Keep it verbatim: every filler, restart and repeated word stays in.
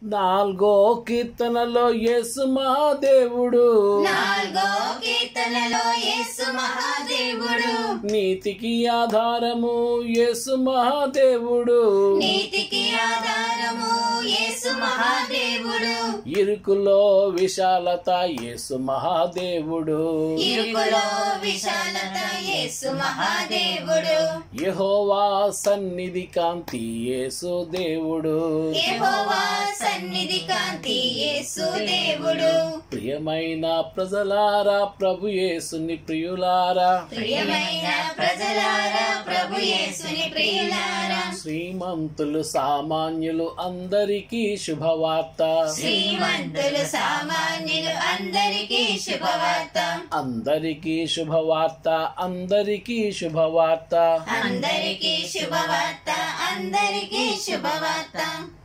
నాలుగో కీర్తనలో యేసు మహాదేవుడు నాలుగో కీర్తనలో యేసు మహాదేవుడు నీతికి ఆధారము యేసు మహాదేవుడు నీతికి ఆధారము యేసు మహాదేవుడు ఇరుకులో విశాలత యేసు మహాదేవుడు ఇరుకులో విశాలత యేసు మహాదేవుడు యెహోవా సన్నిధి కాంతి యేసు దేవుడు యెహోవా సన్నిధి కాంతి యేసు దేవుడు ప్రియమైన ప్రజలారా ప్రభు యేసుని ప్రియులారా ప్రియమైన ప్రజలారా ప్రభు యేసుని ప్రియులారా శ్రీమంతులు సామాన్యులు అందరికీ శుభవార్త శ్రీమంతులు సామాన్యులు అందరికీ శుభవార్త అందరికీ శుభవార్త అందరికీ శుభవార్త అందరికీ శుభవార్త అందరికీ శుభవార్త